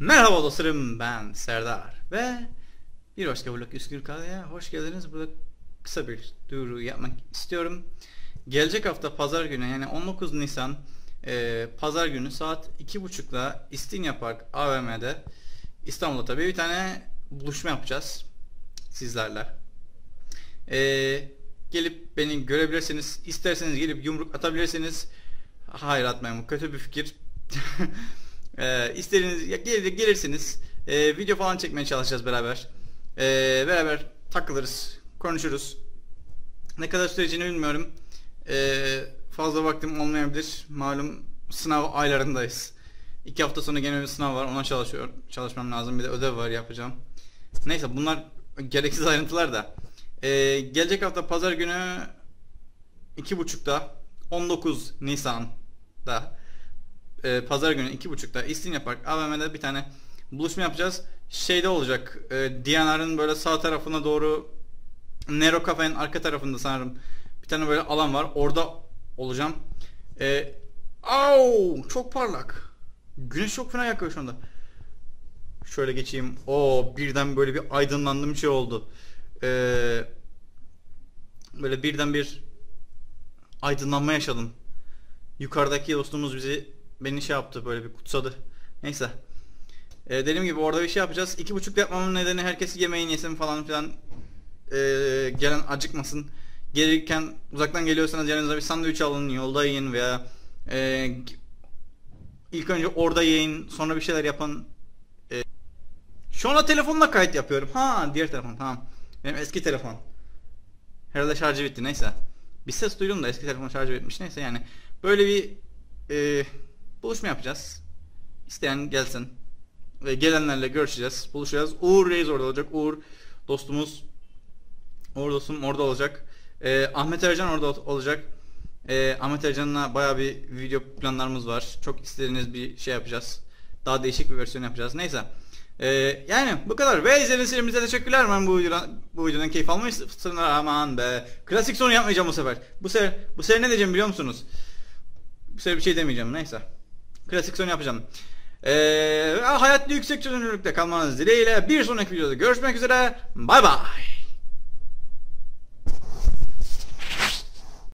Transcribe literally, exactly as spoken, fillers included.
Merhaba dostlarım, ben Serdar ve bir başka vlog yüz kırk A'ya hoş geldiniz. Burada kısa bir duyuru yapmak istiyorum. Gelecek hafta pazar günü, yani on dokuz Nisan e, pazar günü saat iki buçukta İstinye Park A V M'de İstanbul'da tabii bir tane buluşma yapacağız sizlerle. E, gelip beni görebilirsiniz. İsterseniz gelip yumruk atabilirsiniz. Hayır, atmayın, bu kötü bir fikir. Ee, isteriniz ya gelir, gelirsiniz. Ee, video falan çekmeye çalışacağız beraber. Ee, beraber takılırız, konuşuruz. Ne kadar süreceğini bilmiyorum. Ee, fazla vaktim olmayabilir. Malum sınav aylarındayız. İki hafta sonra gene bir sınav var. Ona çalışıyor, çalışmam lazım. Bir de ödev var yapacağım. Neyse, bunlar gereksiz ayrıntılar da. Ee, gelecek hafta pazar günü iki buçukta on dokuz Nisan'da e, pazar günü iki buçukta İstinye Park A V M'de bir tane buluşma yapacağız. Şeyde olacak, e, D N R'ın böyle sağ tarafına doğru, Nero Cafe'nin arka tarafında sanırım bir tane böyle alan var. Orada olacağım. E, au, çok parlak. Güneş çok fena yakıyor şu anda. Şöyle geçeyim. O birden böyle bir aydınlandım, bir şey oldu. E, böyle birden bir aydınlanma yaşadım. Yukarıdaki dostumuz bizi beni şey yaptı, böyle bir kutsadı. Neyse. Ee, dediğim gibi orada bir şey yapacağız. İki buçuk yapmamın nedeni herkes yemeğini yesin falan filan. Ee, gelen acıkmasın. Gelirken uzaktan geliyorsanız yanınıza bir sandviç alın, yolda yiyin veya e, ilk önce orada yiyin, sonra bir şeyler yapın. Ee, şu anda telefonla kayıt yapıyorum. Ha, diğer telefon, tamam. Benim eski telefon. Herhalde şarjı bitti, neyse. Bir ses duydum da eski telefon şarjı bitmiş, neyse yani. Böyle bir e, buluşma yapacağız. İsteyen gelsin. Ve gelenlerle görüşeceğiz, buluşacağız. Uğur Reis orada olacak. Uğur dostumuz, Uğur dostum orada olacak. Ee, Ahmet Ercan orada olacak. Ee, Ahmet Ercan'la baya bir video planlarımız var. Çok istediğiniz bir şey yapacağız. Daha değişik bir versiyon yapacağız. Neyse. Ee, yani bu kadar. Ve izlediğiniz için bize teşekkürler. Ben bu videodan, bu videodan keyif almışsınız. Aman be. Klasik sonu yapmayacağım bu sefer. Bu sefer, bu sefer ne diyeceğim biliyor musunuz? Bu sefer bir şey demeyeceğim. Neyse. Klasik sonu yapacağım. Ee, hayatta yüksek çözünürlükte kalmanız dileğiyle bir sonraki videoda görüşmek üzere. Bay bay.